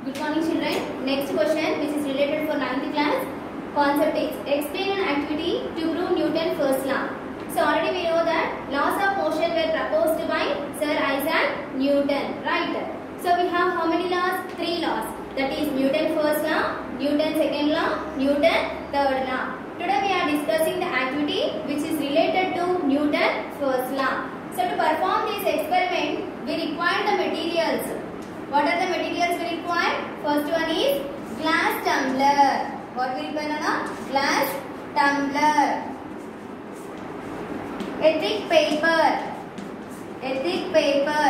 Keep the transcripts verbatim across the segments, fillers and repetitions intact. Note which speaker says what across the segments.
Speaker 1: Good morning children. Next question which is related for ninth class. Concept is explain an activity to prove Newton's first law. So already we know that laws of motion were proposed by Sir Isaac Newton, right? So we have how many laws? Three laws. That is Newton's first law, Newton's second law, Newton's third law. Today we are discussing the activity which is related to Newton's first law. So to perform this experiment, we require the materials. What are the materials we require? First one is glass tumbler. What we require now? Glass tumbler. Ethic paper. Ethic paper.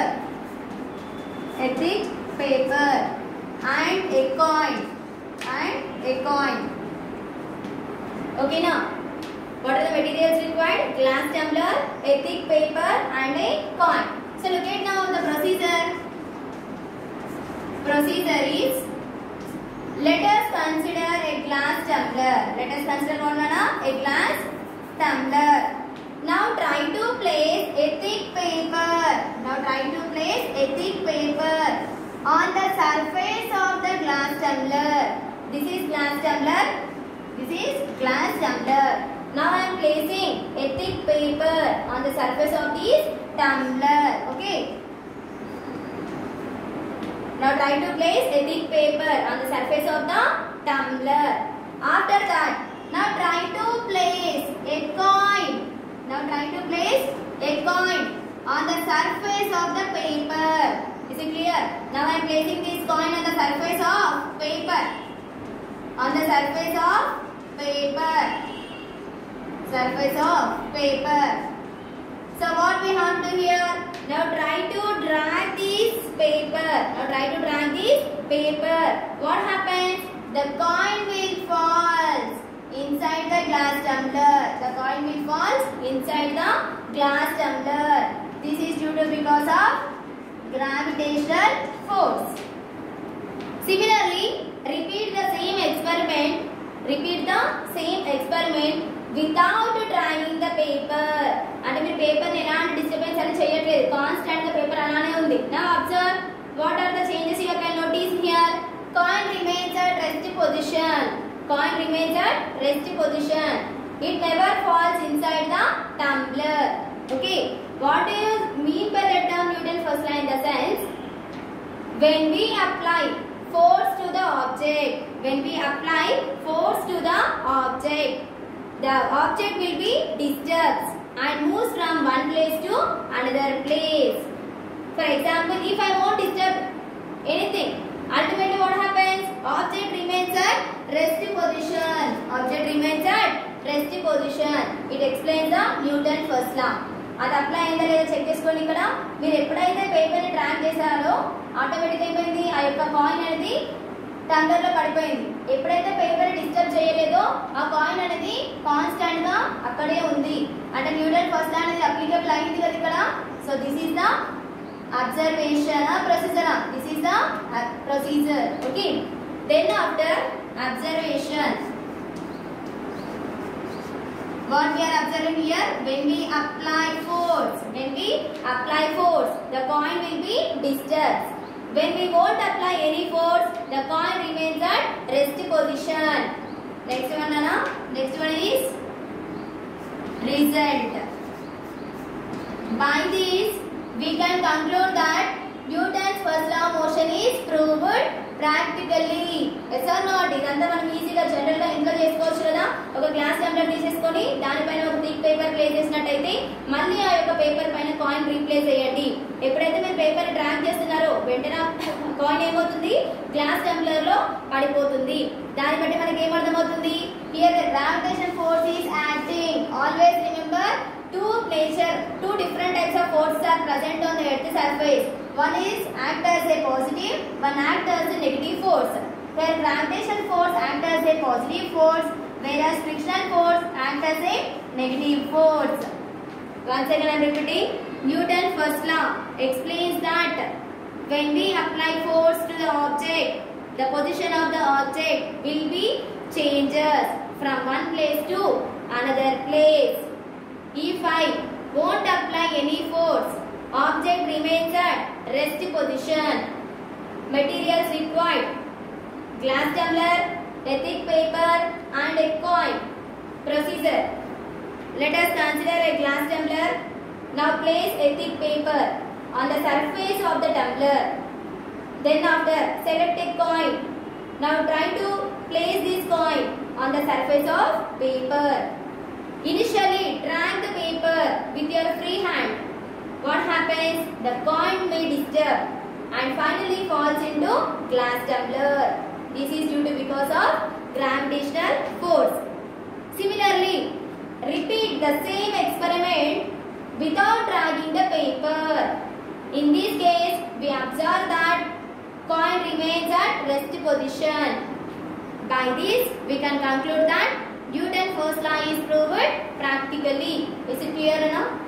Speaker 1: Ethic paper. And a coin. And a coin. Okay now. What are the materials required? Glass tumbler, ethic paper and a coin. So look at now the procedure. Procedure is, let us consider a glass tumbler. Let us consider what Nana? A glass tumbler. Now try to place ethic paper. Now try to place ethic paper on the surface of the glass tumbler. This is glass tumbler. This is glass tumbler. Now I am placing ethic paper on the surface of this tumbler. Okay. Now try to place ethic paper on the surface of the tumbler. After that, now try to place a coin. Now try to place a coin on the surface of the paper. Is it clear? Now I am placing this coin on the surface of paper. On the surface of paper. Surface of paper. So what we have to here? Now try to drag this paper. Now try to drag this paper. What happens? The coin will fall inside the glass tumbler. The coin will fall inside the glass tumbler. This is due to because of gravitational force. Similarly, repeat the same experiment. Repeat the same experiment without drying the paper. And the paper elanti disturbance ani cheyatledu, constant the paper alane undi. Now observe what are the changes you can notice here. Coin remains at rest position. Coin remains at rest position. It never falls inside the tumbler. Okay. What do you mean by the term Newton's first law? In the sense, when we apply force to the object, when we apply force to the object, the object will be disturbed and moves from one place to another place. For example, if I won't disturb anything, ultimately what happens? Object remains at rest position. Object remains at rest position. It explains the Newton's first law. అది apply అయిందా లేదా check చేసుకోండి. ఇక్కడ మీరు ఎప్పుడైతే పేపర్ని track చేశారో automatic అయిపోయింది, ఆ యొక్క కాయిన్ అనేది టంబ్లర్ లో పడిపోయింది. ఎప్పుడైతే పేపర్ డిస్టర్బ్ చేయలేదో ఆ కాయిన్ అనేది కాన్స్టెంట్ గా అక్కడే ఉంది. అంటే న్యూటన్ ఫస్ట్ లా అనేది అప్లికబుల్ అయింది కదా ఇక్కడ. So this is the observation procedure. This is the procedure. Okay. Then after observation, what we are observing here, when we apply force, when we apply force, the coin will be disturbed. When we won't apply any force, the coin remains at rest position. Next one, Nana. Next one is result. By this, we can conclude that Newton's first law of motion is proved practically. Yes or not? ఇదంతా మనం ఈజీగా general గా ఇంట్లో చేసుకోవచ్చు కదా. ఒక glass tumbler తీసేసుకొని దానిపైన ఒక థిక్ పేపర్ ప్లేస్ చేసినట్టయితే మళ్ళీ ఆ యొక్క పేపర్ పైన కాయిన్ రీప్లేస్ చేయండి. ఎప్పుడైతే మీరు పేపర్ డ్రాగ్ చేస్తున్నారో వెంటనే కాయిన్ ఏమవుతుంది? గ్లాస్ టంబ్లర్ లో పడిపోతుంది. దాన్ని బట్టి మనకి ఏమర్థమవుతుంది? Here the gravitation force is acting. Always remember, two nature, two different types of forces are present on the earth's surface. One is act as a positive, one act as a negative force. Where gravitation force act as a positive force, whereas frictional force act as a negative force. Once again I am repeating, Newton's first law explains that when we apply force to the object, the position of the object will be changes from one place to another place. If I won't apply any force, object remains at rest position. Materials required glass tumbler, a thick paper and a coin. Procedure. Let us consider a glass tumbler. Now place a thick paper on the surface of the tumbler. Then after, select a coin. Now try to place this coin on the surface of paper. Initially, drag the paper with your free hand. What happens? The coin may disturb and finally falls into glass tumbler. This is due to because of gravitational force. Similarly, repeat the same experiment without dragging the paper. In this case, we observe that coin remains at rest position. By this, we can conclude that Newton's first law is proved practically. Is it clear now?